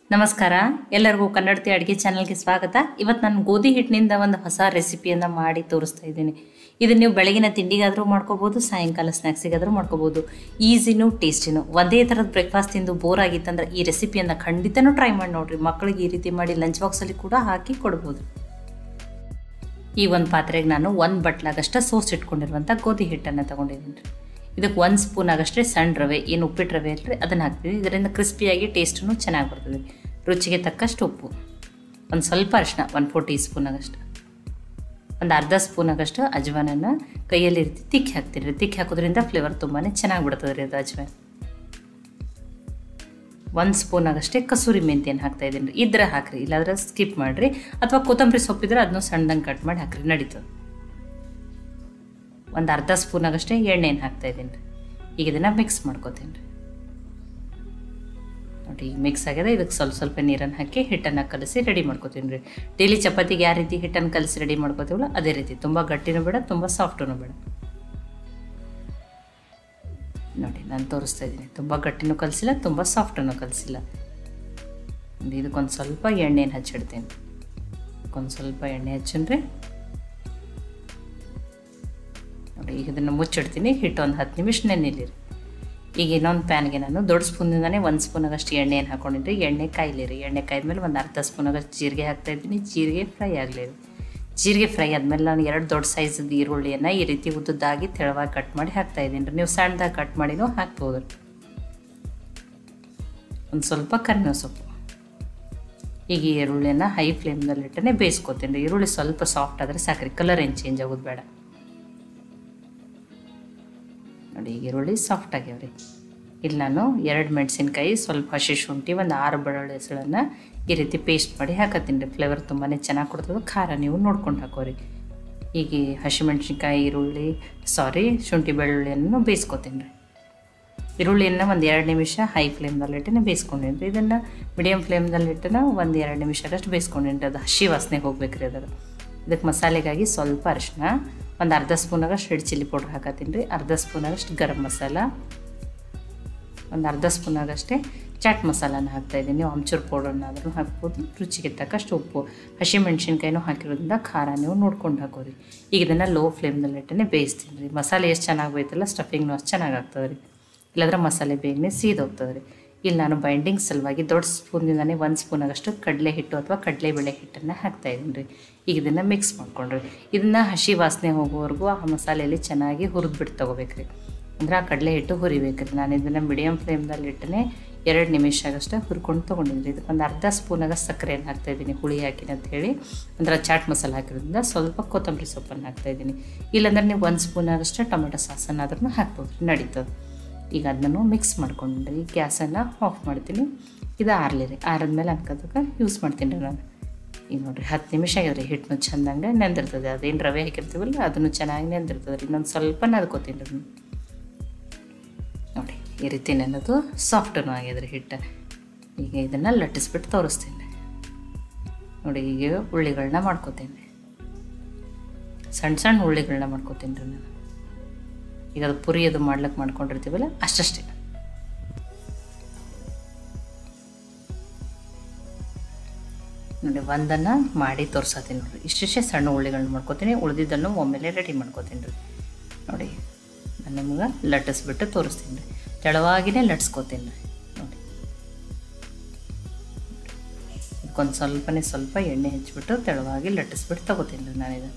ನಮಸ್ಕಾರ, ಎಲ್ಲರಿಗೂ ಕನ್ನಡತಿ ಅಡುಗೆ ಚಾನಲ್ಗೆ ಸ್ವಾಗತ. ಇವತ್ತು ನಾನು ಗೋಧಿ ಹಿಟ್ಟಿನಿಂದ ಒಂದು ಹೊಸ ರೆಸಿಪಿಯನ್ನು ಮಾಡಿ ತೋರಿಸ್ತಾ ಇದ್ದೀನಿ. ಇದನ್ನು ನೀವು ಬೆಳಗಿನ ತಿಂಡಿಗಾದರೂ ಮಾಡ್ಕೋಬೋದು, ಸಾಯಂಕಾಲ ಸ್ನ್ಯಾಕ್ಸಿಗಾದರೂ ಮಾಡ್ಕೋಬೋದು. ಈಸಿನೂ ಟೇಸ್ಟಿನೂ. ಒಂದೇ ಥರದ ಬ್ರೇಕ್ಫಾಸ್ಟ್ ತಿಂದು ಬೋರ್ ಆಗಿತ್ತಂದ್ರೆ ಈ ರೆಸಿಪಿಯನ್ನು ಖಂಡಿತನೂ ಟ್ರೈ ಮಾಡಿ ನೋಡಿರಿ. ಮಕ್ಕಳಿಗೆ ಈ ರೀತಿ ಮಾಡಿ ಲಂಚ್ ಬಾಕ್ಸಲ್ಲಿ ಕೂಡ ಹಾಕಿ ಕೊಡ್ಬೋದು. ಈ ಒಂದು ಪಾತ್ರೆಗೆ ನಾನು 1 ಬಟ್ಲಾಗಷ್ಟು ಸೋಸ್ ಇಟ್ಕೊಂಡಿರುವಂಥ ಗೋಧಿ ಹಿಟ್ಟನ್ನು ತೊಗೊಂಡಿದ್ದೀನಿ ರೀ. ಇದಕ್ಕೆ 1 ಸ್ಪೂನ್ ಆಗಷ್ಟೇ ಸಣ್ಣ ರವೆ, ಏನು ಉಪ್ಪಿಟ್ಟು ರವೆ ಇಲ್ಲರಿ ಅದನ್ನು ಹಾಕ್ತೀವಿ. ಇದರಿಂದ ಕ್ರಿಸ್ಪಿಯಾಗಿ ಟೇಸ್ಟೂ ಚೆನ್ನಾಗಿ ಬರ್ತದೆ. ರುಚಿಗೆ ತಕ್ಕಷ್ಟು ಉಪ್ಪು, ಒಂದು ಸ್ವಲ್ಪ ಅರಿಶಿನ 1/4 ಟೀ ಸ್ಪೂನ್ ಆಗಷ್ಟು, ಒಂದು ಅರ್ಧ ಸ್ಪೂನ್ ಆಗಷ್ಟು ಅಜ್ವಾನನ್ನು ಕೈಯಲ್ಲಿ ರೀತಿ ತಿಕ್ಕಿ ಹಾಕ್ತೀರಿ ರೀ. ತಿಕ್ಕಿ ಹಾಕೋದ್ರಿಂದ ಫ್ಲೇವರ್ ತುಂಬಾ ಚೆನ್ನಾಗಿ ಬಿಡ್ತದೆ ರೀ ಅದು ಅಜ್ವಾನ. 1 ಸ್ಪೂನ್ ಆಗಷ್ಟೇ ಕಸೂರಿ ಮೆಂತ್ಯನ ಹಾಕ್ತಾಯಿದ್ದೀನಿ ರೀ. ಇದ್ರೆ ಹಾಕ್ರಿ, ಇಲ್ಲಾಂದ್ರೆ ಸ್ಕಿಪ್ ಮಾಡಿರಿ. ಅಥವಾ ಕೊತ್ತಂಬರಿ ಸೊಪ್ಪಿದ್ರೆ ಅದನ್ನು ಸಣ್ಣದಂಗೆ ಕಟ್ ಮಾಡಿ ಹಾಕ್ರಿ, ನಡೀತದೆ. ಒಂದು ಅರ್ಧ ಸ್ಪೂನ್ ಆಗಷ್ಟೇ ಎಣ್ಣೆನ ಹಾಕ್ತಾಯಿದ್ದೀನಿ ರೀ. ಈಗ ಇದನ್ನು ಮಿಕ್ಸ್ ಮಾಡ್ಕೋತೀನಿ ರೀ. ನೋಡಿ, ಈಗ ಮಿಕ್ಸ್ ಆಗಿದೆ. ಇದಕ್ಕೆ ಸ್ವಲ್ಪ ನೀರನ್ನು ಹಾಕಿ ಹಿಟ್ಟನ್ನು ಕಲಸಿ ರೆಡಿ ಮಾಡ್ಕೋತೀನಿ ರೀ. ಡೈಲಿ ಚಪಾತಿಗೆ ಯಾವ ರೀತಿ ಹಿಟ್ಟನ್ನು ಕಲಸಿ ರೆಡಿ ಮಾಡ್ಕೋತೀವಲ್ಲ ಅದೇ ರೀತಿ. ತುಂಬ ಗಟ್ಟಿನೂ ಬೇಡ, ತುಂಬ ಸಾಫ್ಟೂ ಬೇಡ. ನೋಡಿ, ನಾನು ತೋರಿಸ್ತಾ ಇದ್ದೀನಿ. ತುಂಬ ಗಟ್ಟಿನೂ ಕಲಿಸಿಲ್ಲ, ತುಂಬ ಸಾಫ್ಟೂ ಕಲಿಸಿಲ್ಲ. ಇದಕ್ಕೊಂದು ಸ್ವಲ್ಪ ಎಣ್ಣೆನ ಹಚ್ಚಿಡ್ತೀನಿ. ಒಂದು ಸ್ವಲ್ಪ ಎಣ್ಣೆ ಹಚ್ಚನ್ರಿ. ನೋಡಿ, ಈಗ ಇದನ್ನು ಮುಚ್ಚಿಡ್ತೀನಿ. ಹಿಟ್ಟು ಒಂದು 10 ನಿಮಿಷ ನೆನೆಲಿರಿ. ಈಗ ಇನ್ನೊಂದು ಪ್ಯಾನ್ಗೆ ನಾನು ದೊಡ್ಡ ಸ್ಪೂನಿಂದನೇ 1 ಸ್ಪೂನ್ ಆಗಷ್ಟು ಎಣ್ಣೆಯನ್ನು ಹಾಕೊಂಡಿದ್ರಿ. ಎಣ್ಣೆ ಕಾಯ್ಲಿರಿ. ಎಣ್ಣೆ ಕಾಯ್ದ್ಮೇಲೆ ಒಂದು ಅರ್ಧ ಸ್ಪೂನ್ ಆಗಷ್ಟು ಜೀರಿಗೆ ಹಾಕ್ತಾಯಿದ್ದೀನಿ. ಜೀರಿಗೆ ಫ್ರೈ ಆಗಲಿರಿ. ಜೀರಿಗೆ ಫ್ರೈ ಆದಮೇಲೆ ನಾನು 2 ದೊಡ್ಡ ಸೈಜದ್ದು ಈರುಳ್ಳಿಯನ್ನು ಈ ರೀತಿ ಉದ್ದದ್ದಾಗಿ ತೆಳುವಾಗಿ ಕಟ್ ಮಾಡಿ ಹಾಕ್ತಾಯಿದ್ದೀನಿ ರೀ. ನೀವು ಸಣ್ಣದಾಗಿ ಕಟ್ ಮಾಡಿನೂ ಹಾಕ್ಬೋದು. ಒಂದು ಸ್ವಲ್ಪ ಕರಿಬೇವು ಸೊಪ್ಪು. ಈಗ ಈ ಈರುಳ್ಳಿಯನ್ನು ಹೈ ಫ್ಲೇಮ್ನಲ್ಲಿಟ್ಟೇ ಬೇಯಿಸ್ಕೊತೀನಿ ರೀ. ಈರುಳ್ಳಿ ಸ್ವಲ್ಪ ಸಾಫ್ಟ್ ಆದರೆ ಸಾಕ್ರಿ, ಕಲರ್ ಏನು ಚೇಂಜ್ ಆಗೋದು ಬೇಡ. ನೋಡಿ, ಈಗ ಈರುಳ್ಳಿ ಸಾಫ್ಟ್ ಆಗ್ಯಾವ್ರಿ. ಇಲ್ಲಿ ನಾನು 2 ಮೆಣಸಿನ್ಕಾಯಿ, ಸ್ವಲ್ಪ ಹಸಿ ಶುಂಠಿ, ಒಂದು 6 ಬೆಳ್ಳುಳ್ಳಿ ಹೆಸಳನ್ನು ಈ ರೀತಿ ಪೇಸ್ಟ್ ಮಾಡಿ ಹಾಕತ್ತೀನಿ ರೀ. ಫ್ಲೇವರ್ ತುಂಬಾ ಚೆನ್ನಾಗಿ ಕೊಡ್ತದೆ. ಖಾರ ನೀವು ನೋಡ್ಕೊಂಡು ಹಾಕೋರಿ. ಈಗ ಹಸಿಮೆಣ್ಸಿನ್ಕಾಯಿ, ಶುಂಠಿ ಬೆಳ್ಳುಳ್ಳಿಯನ್ನು ಬೇಯಿಸ್ಕೊತೀನಿ ರೀ. ಈರುಳ್ಳಿಯನ್ನು ಒಂದು 2 ನಿಮಿಷ ಹೈ ಫ್ಲೇಮ್ನಲ್ಲಿಟ್ಟೇ ಬೇಯಿಸ್ಕೊಂಡೀನಿ ರೀ. ಇದನ್ನು ಮೀಡಿಯಮ್ ಫ್ಲೇಮ್ನಲ್ಲಿಟ್ಟು ಒಂದು 2 ನಿಮಿಷ ಅಷ್ಟು ಬೇಯಿಸ್ಕೊಂಡೀನಿ ರೀ. ಅದು ಹಸಿ ವಾಸನೆ ಹೋಗ್ಬೇಕು ರೀ ಅದರ. ಇದಕ್ಕೆ ಮಸಾಲೆಗಾಗಿ ಸ್ವಲ್ಪ ಅರಿಶಿನ, ಒಂದು ಅರ್ಧ ಸ್ಪೂನಾಗಷ್ಟು ರೆಡ್ ಚಿಲ್ಲಿ ಪೌಡ್ರ್ ಹಾಕತ್ತೀನಿ ರೀ. ಅರ್ಧ ಸ್ಪೂನಾಗಷ್ಟು ಗರಂ ಮಸಾಲ, ಒಂದು ಅರ್ಧ ಸ್ಪೂನಾಗಷ್ಟೇ ಚಾಟ್ ಮಸಾಲಾನ ಹಾಕ್ತಾಯಿದ್ದೀನಿ. ನೀವು ಆಮ್ಚೂರು ಪೌಡ್ರನ್ನಾದರೂ ಹಾಕ್ಬೋದು. ರುಚಿಗೆ ತಕ್ಕಷ್ಟು ಉಪ್ಪು, ಹಸಿಮೆಣ್ಸಿನ್ಕಾಯಿನೂ ಹಾಕಿರೋದ್ರಿಂದ ಖಾರ ನೀವು ನೋಡ್ಕೊಂಡು ಹಾಕೋರಿ. ಈಗ ಇದನ್ನು ಲೋ ಫ್ಲೇಮ್ನಲ್ಲಿಟ್ಟೇ ಬೇಯಿಸ್ತೀನಿ ರೀ. ಮಸಾಲೆ ಎಷ್ಟು ಚೆನ್ನಾಗಿ ಬೇಯ್ತಲ್ಲ, ಸ್ಟಫಿಂಗ್ನೂ ಅಷ್ಟು ಚೆನ್ನಾಗಿ ಆಗ್ತದೆ ರೀ. ಇಲ್ಲಾಂದ್ರೆ ಮಸಾಲೆ ಬೇಗನೆ ಸೀದೋಗ್ತದೆ ರೀ. ಇಲ್ಲಿ ನಾನು ಬೈಂಡಿಂಗ್ ಸಲುವಾಗಿ ದೊಡ್ಡ ಸ್ಪೂನಿಂದನೇ 1 ಸ್ಪೂನ್ ಆಗಷ್ಟು ಕಡಲೆ ಹಿಟ್ಟು ಅಥವಾ ಕಡಲೆಬೇಳೆ ಹಿಟ್ಟನ್ನು ಹಾಕ್ತಾಯಿದ್ದೀನಿ ರೀ. ಈಗ ಇದನ್ನು ಮಿಕ್ಸ್ ಮಾಡ್ಕೊಂಡ್ರಿ. ಇದನ್ನು ಹಸಿ ವಾಸನೆ ಹೋಗೋವರೆಗೂ ಆ ಮಸಾಲೆಯಲ್ಲಿ ಚೆನ್ನಾಗಿ ಹುರಿದ್ಬಿಟ್ಟು ತೊಗೋಬೇಕು ರೀ. ಅಂದರೆ ಆ ಕಡಲೆ ಹಿಟ್ಟು ಹುರಿಬೇಕು ರೀ. ನಾನು ಇದನ್ನು ಮೀಡಿಯಮ್ ಫ್ಲೇಮ್ನಲ್ಲಿಟ್ಟೇ 2 ನಿಮಿಷ ಆಗಷ್ಟು ಹುರ್ಕೊಂಡು ತೊಗೊಂಡಿದ್ರಿ. ಇದಕ್ಕೆ ಒಂದು ಅರ್ಧ ಸ್ಪೂನಾಗ ಸಕ್ಕರೆಯನ್ನು ಹಾಕ್ತಾಯಿದ್ದೀನಿ, ಹುಳಿ ಹಾಕಿನ ಅಂತ ಹೇಳಿ. ಅಂದರೆ ಚಾಟ್ ಮಸಾಲೆ ಹಾಕಿರೋದ್ರಿಂದ ಸ್ವಲ್ಪ ಕೊತ್ತಂಬರಿ ಸೊಪ್ಪನ್ನು ಹಾಕ್ತಾಯಿದ್ದೀನಿ. ಇಲ್ಲಾಂದ್ರೆ ನೀವು 1 ಸ್ಪೂನ್ ಆಗಷ್ಟು ಟೊಮೆಟೊ ಸಾಸನ್ನಾದ್ರೂ ಹಾಕ್ಬೋದು ರೀ, ನಡೀತದೆ. ಈಗ ಅದನ್ನು ಮಿಕ್ಸ್ ಮಾಡ್ಕೊಂಡ್ರಿ. ಗ್ಯಾಸನ್ನು ಆಫ್ ಮಾಡ್ತೀನಿ. ಇದು ಆರಲಿರಿ. ಆರಿದ್ಮೇಲೆ ಅನ್ಕೋದಕ್ಕೆ ಯೂಸ್ ಮಾಡ್ತೀನಿ ರೀ ನಾನು. ಈಗ ನೋಡಿರಿ 10 ನಿಮಿಷ ಆಗ್ಯದ್ರಿ. ಹಿಟ್ಟು ಚೆಂದಂಗೆ ನೆಂದಿರ್ತದೆ. ಅದೇನು ರವೆ ಹಾಕಿರ್ತೀವಲ್ಲ ಅದನ್ನು ಚೆನ್ನಾಗಿ ನೆಂದಿರ್ತದೆ ರೀ. ಇನ್ನೊಂದು ಸ್ವಲ್ಪ ನದ್ಕೋತೀನಿ ರೀ. ನೋಡಿ, ಈ ರೀತಿ ನೆನದು ಸಾಫ್ಟೂ ಆಗ್ಯದ್ರಿ ಹಿಟ್ಟು. ಈಗ ಇದನ್ನು ಲಟ್ಟಿಸ್ಬಿಟ್ಟು ತೋರಿಸ್ತೀನಿ. ನೋಡಿ, ಈಗ ಉಳ್ಳಿಗಳನ್ನ ಮಾಡ್ಕೋತೀನಿ. ಸಣ್ಣ ಉಳ್ಳಿಗಳನ್ನ ಮಾಡ್ಕೋತೀನಿ ರೀ ನಾನು. ಈಗ ಅದು ಪುರಿ ಅದು ಮಾಡ್ಲಿಕ್ಕೆ ಮಾಡ್ಕೊಂಡಿರ್ತೀವಲ್ಲ ಅಷ್ಟೇ. ನೋಡಿ, ಒಂದನ್ನು ಮಾಡಿ ತೋರ್ಸತ್ತೀನಿ ನೋಡಿರಿ. ಇಷ್ಟೇ ಸಣ್ಣ ಉಳ್ಳಿಗಳನ್ನ ಮಾಡ್ಕೋತೀನಿ. ಉಳಿದಿದ್ದನ್ನು ಒಮ್ಮೆಲೆ ರೆಡಿ ಮಾಡ್ಕೋತೀನಿ ರೀ. ನೋಡಿ, ನಾನು ನಿಮ್ಗೆ ಲಟ್ಟಿಸ್ಬಿಟ್ಟು ತೋರಿಸ್ತೀನಿ ರೀ. ತೆಳುವಾಗಿನೇ ಲಟ್ಸ್ಕೋತೀನಿ ರೀ. ನೋಡಿ, ಇದಕ್ಕೊಂದು ಸ್ವಲ್ಪ ಎಣ್ಣೆ ಹಚ್ಬಿಟ್ಟು ತೆಳುವಾಗಿ ಲಟ್ಟಿಸ್ಬಿಟ್ಟು ತೊಗೋತೀನಿ ರೀ ನಾನಿದು.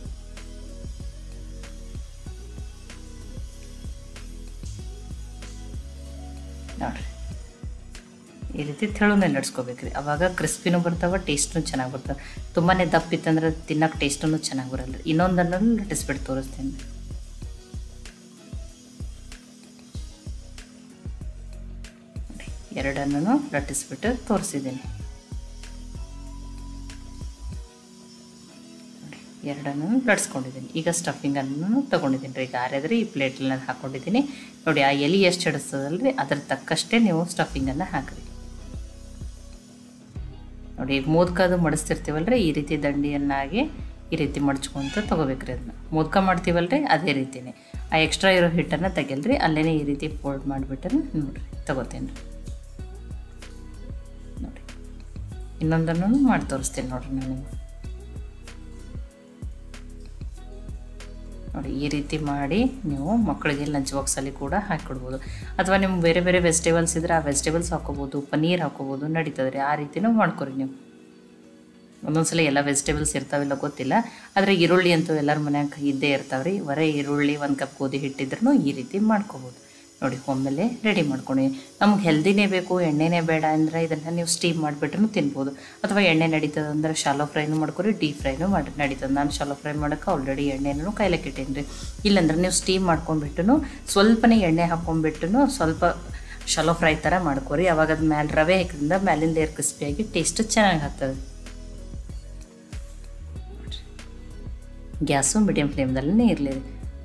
ನೋಡಿರಿ, ಈ ರೀತಿ ತೆಳುನೇ ಲಟ್ಸ್ಕೋಬೇಕು ರೀ. ಆವಾಗ ಕ್ರಿಸ್ಪಿನೂ ಬರ್ತಾವೆ, ಟೇಸ್ಟೂ ಚೆನ್ನಾಗಿ ಬರ್ತವೆ. ತುಂಬಾ ದಪ್ಪಿತ್ತಂದ್ರೆ ತಿನ್ನೋಕೆ ಟೇಸ್ಟೂ ಚೆನ್ನಾಗಿ ಬರಲ್ಲ ರೀ. ಇನ್ನೊಂದನ್ನು ಲಟ್ಟಿಸ್ಬಿಟ್ಟು ತೋರಿಸ್ತೀನಿ. ನೋಡಿ, 2 ಲಟ್ಟಿಸ್ಬಿಟ್ಟು ತೋರಿಸಿದ್ದೀನಿ. ನೋಡಿ, 2 ಲಟ್ಸ್ಕೊಂಡಿದ್ದೀನಿ. ಈಗ ಸ್ಟಫಿಂಗನ್ನು ತೊಗೊಂಡಿದ್ದೀನಿ ರೀ. ಈಗ ಆರಿದ್ರೆ ಈ ಪ್ಲೇಟಲ್ಲಿ ಹಾಕ್ಕೊಂಡಿದ್ದೀನಿ. ನೋಡಿ, ಆ ಎಲೆ ಎಷ್ಟು ಹಿಡಿಸ್ತದಲ್ರಿ ಅದ್ರ ತಕ್ಕಷ್ಟೇ ನೀವು ಸ್ಟಫಿಂಗನ್ನು ಹಾಕಿರಿ. ನೋಡಿ, ಈಗ ಮೋದಕದು ಮಡಿಸ್ತಿರ್ತೀವಲ್ರಿ ಈ ರೀತಿ ದಂಡಿಯನ್ನಾಗಿ ಈ ರೀತಿ ಮಡ್ಚ್ಕೊಂತ ತೊಗೋಬೇಕ್ರಿ. ಅದನ್ನ ಮೋದಕ ಮಾಡ್ತೀವಲ್ರಿ ಅದೇ ರೀತಿಯೇ. ಆ ಎಕ್ಸ್ಟ್ರಾ ಇರೋ ಹಿಟ್ಟನ್ನು ತೆಗೆಲ್ರಿ, ಅಲ್ಲೇ ಈ ರೀತಿ ಫೋಲ್ಡ್ ಮಾಡಿಬಿಟ್ಟು ನೋಡಿರಿ ತೊಗೋತೀನಿ ರೀ. ನೋಡಿ, ಇನ್ನೊಂದನ್ನು ಮಾಡಿ ತೋರಿಸ್ತೀನಿ ನೋಡಿರಿ ನಾನು ನೋಡಿ ಈ ರೀತಿ ಮಾಡಿ ನೀವು ಮಕ್ಕಳಿಗೆ ಲಂಚ್ ಬಾಕ್ಸಲ್ಲಿ ಕೂಡ ಹಾಕಿಕೊಡ್ಬೋದು ಅಥವಾ ನಿಮ್ಗೆ ಬೇರೆ ಬೇರೆ ವೆಜಿಟೇಬಲ್ಸ್ ಇದ್ದರೆ ಆ ವೆಜಿಟೇಬಲ್ಸ್ ಹಾಕೋಬೋದು ಪನ್ನೀರ್ ಹಾಕೋಬೋದು ನಡೀತದೆ ರೀ ಆ ರೀತಿನೂ ಮಾಡ್ಕೊರಿ ನೀವು ಒಂದೊಂದ್ಸಲ ಎಲ್ಲ ವೆಜಿಟೇಬಲ್ಸ್ ಇರ್ತಾವಿಲ್ಲ ಗೊತ್ತಿಲ್ಲ ಆದರೆ ಈರುಳ್ಳಿ ಅಂತೂ ಎಲ್ಲರ ಮನ್ಯಾಗ ಇದ್ದೇ ಇರ್ತಾವೆ ರೀ ಬರೀ ಈರುಳ್ಳಿ 1 ಕಪ್ ಗೋಧಿ ಹಿಟ್ಟಿದ್ರೂ ಈ ರೀತಿ ಮಾಡ್ಕೋಬೋದು ನೋಡಿ ಒಮ್ಮೆಲೆ ರೆಡಿ ಮಾಡ್ಕೊಂಡು ನಮ್ಗೆ ಹೆಲ್ದಿನೇ ಬೇಕು ಎಣ್ಣೆನೇ ಬೇಡ ಅಂದರೆ ಇದನ್ನು ನೀವು ಸ್ಟೀಮ್ ಮಾಡಿಬಿಟ್ರೂ ತಿನ್ಬೋದು ಅಥವಾ ಎಣ್ಣೆ ನಡೀತದೆ ಅಂದರೆ ಶಾಲೋ ಫ್ರೈನೂ ಮಾಡ್ಕೊರಿ ಡೀಪ್ ಫ್ರೈನೂ ಮಾಡಿ ನಡೀತದೆ ನಾನು ಶಾಲೋ ಫ್ರೈ ಮಾಡೋಕ್ಕೆ ಆಲ್ರೆಡಿ ಎಣ್ಣೆನೂ ಕಾಯ್ಲಿಕ್ಕೆ ಇಟ್ಟೇನಿ ರೀ ಇಲ್ಲಾಂದ್ರೆ ನೀವು ಸ್ಟೀಮ್ ಮಾಡ್ಕೊಂಡ್ಬಿಟ್ಟು ಸ್ವಲ್ಪನೇ ಎಣ್ಣೆ ಹಾಕ್ಕೊಂಡ್ಬಿಟ್ಟು ಸ್ವಲ್ಪ ಶಾಲೋ ಫ್ರೈ ಥರ ಮಾಡ್ಕೊರಿ ಅವಾಗ ಅದು ಮೇಲೆ ರವೆ ಹಾಕಿದ್ರಿಂದ ಮ್ಯಾಲಿಂದ ಏರ್ ಕ್ರಿಸ್ಪಿಯಾಗಿ ಟೇಸ್ಟ್ ಚೆನ್ನಾಗಿ ಆಗ್ತದೆ ಗ್ಯಾಸು ಮೀಡಿಯಮ್ ಫ್ಲೇಮ್ದಲ್ಲೇ ಇರಲಿ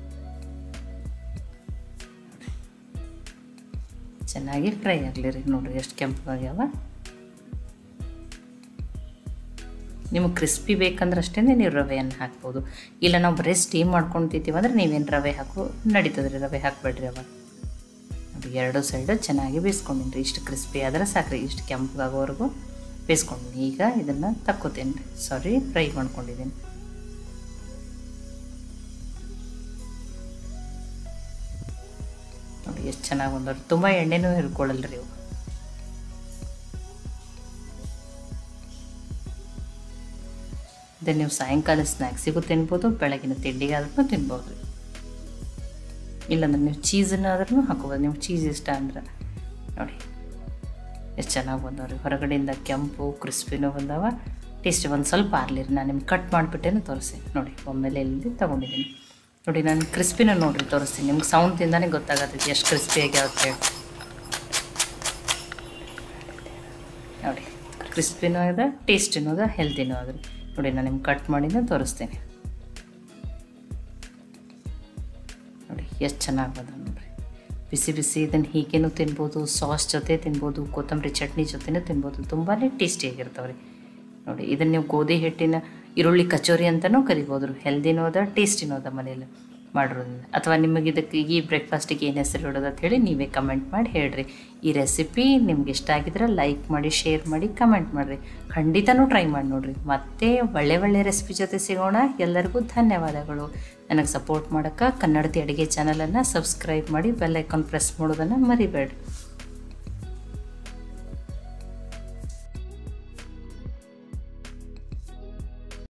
ಚೆನ್ನಾಗಿ ಫ್ರೈ ಆಗಲಿ ರೀ ನೋಡಿರಿ ಎಷ್ಟು ಕೆಂಪಾಗ್ಯಾವ ನಿಮಗೆ ಕ್ರಿಸ್ಪಿ ಬೇಕಂದ್ರೆ ಅಷ್ಟೇ ನೀವು ರವೆಯನ್ನು ಹಾಕ್ಬೋದು ಇಲ್ಲ ನಾವು ಬರೀ ಸ್ಟೀಮ್ ಮಾಡ್ಕೊಂಡು ತಿಂತೀವಿ ಅಂದರೆ ನೀವೇನು ರವೆ ಹಾಕೋ ನಡೀತದೆ ರೀ ರವೆ ಹಾಕಬೇಡ್ರಿ ಅವಾಗ ನೋಡಿ 2 ಸೈಡು ಚೆನ್ನಾಗಿ ಬೇಯಿಸ್ಕೊಂಡಿನಿ ರೀ ಇಷ್ಟು ಕ್ರಿಸ್ಪಿ ಆದರೆ ಸಾಕ್ರಿ ಇಷ್ಟು ಕೆಂಪಾಗೋವರೆಗೂ ಬೇಯಿಸ್ಕೊಂಡಿನಿ ಈಗ ಇದನ್ನು ತಕ್ಕೋತೀನಿ ರೀ ಸಾರಿ ಫ್ರೈ ಮಾಡ್ಕೊಂಡಿದ್ದೀನಿ ನೋಡಿ ಎಷ್ಟು ಚೆನ್ನಾಗಿ ಬಂದವ್ರಿ ತುಂಬ ಎಣ್ಣೆನೂ ಹಿಡ್ಕೊಳ್ಳಲ್ಲ ರೀ ಇವು ಇದನ್ನು ನೀವು ಸಾಯಂಕಾಲ ಸ್ನ್ಯಾಕ್ಸಿಗೂ ತಿನ್ಬೋದು ಬೆಳಗಿನ ತಿಂಡಿಗಾದ್ರೂ ತಿನ್ಬೋದು ರೀ ಇಲ್ಲಾಂದ್ರೆ ನೀವು ಚೀಸನ್ನಾದ್ರೂ ಹಾಕೋಬೋದು ನಿಮ್ಗೆ ಚೀಸ್ ಇಷ್ಟ ಅಂದ್ರೆ ನೋಡಿ ಎಷ್ಟು ಚೆನ್ನಾಗಿ ಬಂದವ್ರಿ ಹೊರಗಡೆಯಿಂದ ಕೆಂಪು ಕ್ರಿಸ್ಪಿನೂ ಬಂದವ ಟೇಸ್ಟ್ ಒಂದು ಸ್ವಲ್ಪ ಆರ್ಲಿರಿ ನಾನು ನಿಮ್ಗೆ ಕಟ್ ಮಾಡಿಬಿಟ್ಟೇನು ತೋರಿಸಿ ನೋಡಿ ಒಮ್ಮೆಲೆ ಎಲ್ಲಿ ತೊಗೊಂಡಿದ್ದೀನಿ ನೋಡಿ ನಾನು ಕ್ರಿಸ್ಪಿನ ನೋಡಿರಿ ತೋರಿಸ್ತೀನಿ ನಿಮ್ಗೆ ಸೌಂಡ್ದಿಂದಾನೇ ಗೊತ್ತಾಗತ್ತೈತಿ ಎಷ್ಟು ಕ್ರಿಸ್ಪಿಯಾಗಿ ಆಗುತ್ತೆ ನೋಡಿ ಕ್ರಿಸ್ಪಿನೂ ಅದ ಟೇಸ್ಟಿನೂ ಅದ ಹೆಲ್ತಿನೂ ಅದ ನೋಡಿ ನಾನು ನಿಮ್ಗೆ ಕಟ್ ಮಾಡಿನ ತೋರಿಸ್ತೀನಿ ನೋಡಿ ಎಷ್ಟು ಚೆನ್ನಾಗಿ ಬಂದ ನೋಡಿರಿ ಬಿಸಿ ಬಿಸಿ ಇದನ್ನು ಹೀಗೇನೂ ತಿನ್ಬೋದು ಸಾಸ್ ಜೊತೆ ತಿನ್ಬೋದು ಕೊತ್ತಂಬರಿ ಚಟ್ನಿ ಜೊತೆನೂ ತಿನ್ಬೋದು ತುಂಬಾ ಟೇಸ್ಟಿಯಾಗಿರ್ತಾವೆ ರೀ ನೋಡಿ ಇದನ್ನು ನೀವು ಗೋಧಿ ಹಿಟ್ಟಿನ ಈರುಳ್ಳಿ ಕಚೋರಿ ಅಂತಲೂ ಕರಿಬೋದು ಹೆಲ್ದಿನೂ ಅದ ಟೇಸ್ಟಿನೂ ಅದ ಮನೇಲಿ ಮಾಡಿರೋದ್ರಿಂದ ಅಥವಾ ನಿಮಗೆ ಇದಕ್ಕೆ ಈ ಬ್ರೇಕ್ಫಾಸ್ಟಿಗೆ ಏನು ಹೆಸರು ಇಡೋದು ಅಂತ ಹೇಳಿ ನೀವೇ ಕಮೆಂಟ್ ಮಾಡಿ ಹೇಳ್ರಿ ಈ ರೆಸಿಪಿ ನಿಮ್ಗೆ ಇಷ್ಟ ಆಗಿದ್ರೆ ಲೈಕ್ ಮಾಡಿ ಶೇರ್ ಮಾಡಿ ಕಮೆಂಟ್ ಮಾಡಿರಿ ಖಂಡಿತನೂ ಟ್ರೈ ಮಾಡಿ ನೋಡಿರಿ ಮತ್ತೆ ಒಳ್ಳೆ ರೆಸಿಪಿ ಜೊತೆ ಸಿಗೋಣ ಎಲ್ಲರಿಗೂ ಧನ್ಯವಾದಗಳು ನನಗೆ ಸಪೋರ್ಟ್ ಮಾಡೋಕ್ಕೆ ಕನ್ನಡತಿ ಅಡುಗೆ ಚಾನಲನ್ನು ಸಬ್ಸ್ಕ್ರೈಬ್ ಮಾಡಿ ಬೆಲ್ ಐಕಾನ್ ಪ್ರೆಸ್ ಮಾಡೋದನ್ನು ಮರಿಬೇಡ್ರಿ